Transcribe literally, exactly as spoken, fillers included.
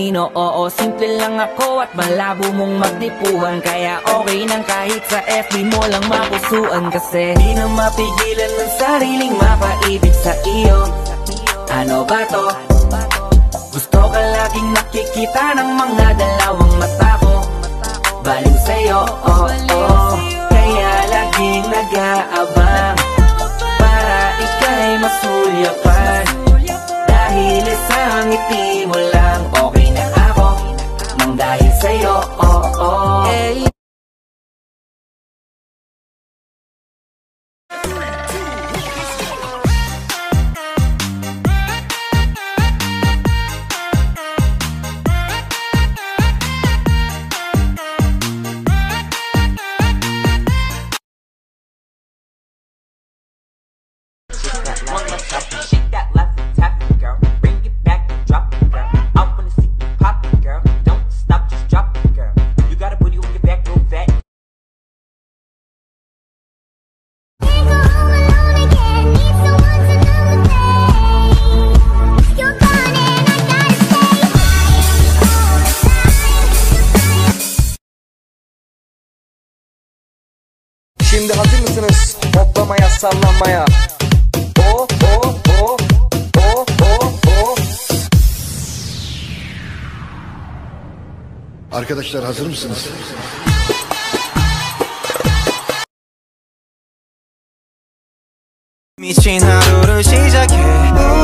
talino. Oo, simple lang ako at malabo mong magdipuhan, kaya okay nang kahit sa F B mo lang mapusuan. Kasi di na mapigilan ng sariling mapaibig sa iyo. Ano ba to? Gusto ka laging nakikita ng mga dalawang mata ko. Baliw sa'yo, oh, oh. Kaya laging nag-aabang para ika'y masulyapan. Dahil isang ngiti mo lang, okay na ako nang dahil sa'yo, oh, oh. Hey. Şimdi hazır mısınız hoplamaya, sallanmaya? Oh, oh, oh, oh, oh, oh. Arkadaşlar hazır mısınız? 미친 하루를 시작해